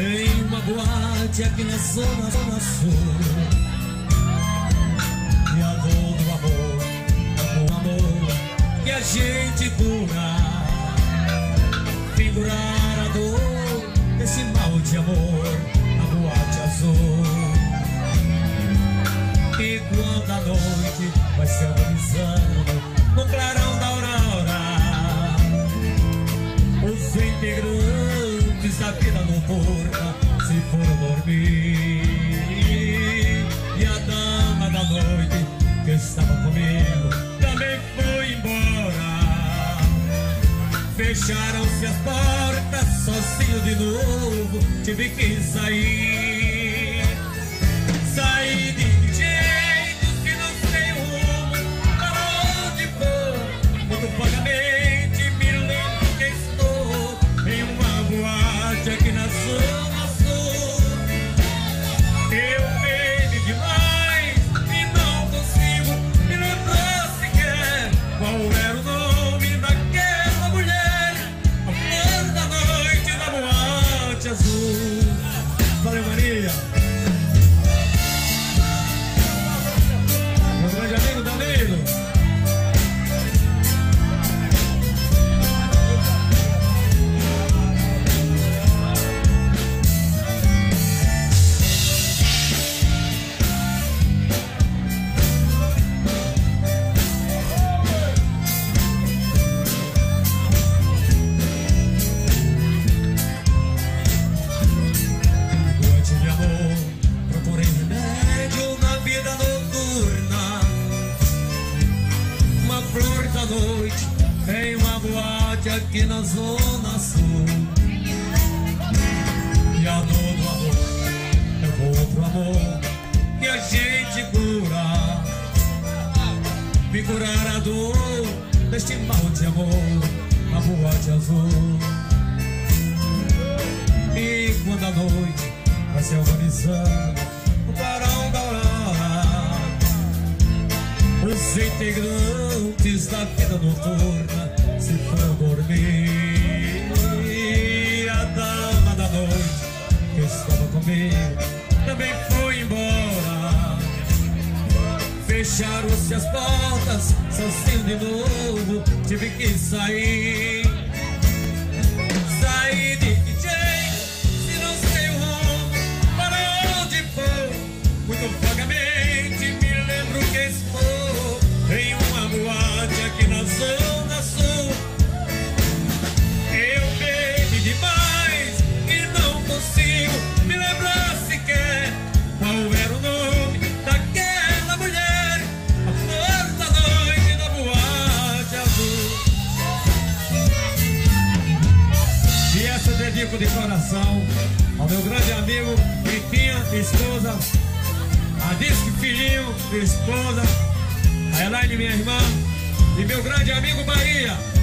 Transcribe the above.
em uma boate aqui na zona sul. E a dor do amor, o amor que a gente cura, figurar a dor desse mal de amor na boate azul. E quando a noite vai se agonizando no clarão da aurora, os integrantes da vida noturna se foram dormir. E a dama da noite que estava comigo também foi embora. Fecharam-se as portas, sozinho de novo tive que sair. Saí de jeito que não sei o rumo, para onde for. Muito vagamente me lembro que estou em uma boate aqui na zona sul. Eu bebi demais e não consigo me lembrar sequer qual era o nome daquela mulher, a flor da noite da boate azul. Valeu, Maria. Meu grande amigo Danilo. Noite de amor, procurei remédio na vida noturna. Uma flor da noite em uma boate aqui na zona sul. E a dor do amor é o outro amor que a gente cura, me curar a dor deste mal de amor na boate azul. E quando a noite vai se organizando no clarão da aurora, os integrantes da vida noturna se foram dormir. E a dama da noite que estava comigo também foi embora. Fecharam-se as portas, sozinho de novo tive que sair. Saí de que jeito, se não sei o rumo, para onde for. Muito vagamente me lembro que estou em uma boate aqui na zona sul. Eu bebi demais e não consigo me lembrar sequer qual era o nome daquela mulher, a flor da noite da boate azul. E essa eu dedico de coração ao meu grande amigo Riquinha, esposa, a Disque filhinho, esposa, a Elaine, minha irmã, e meu grande amigo Bahia.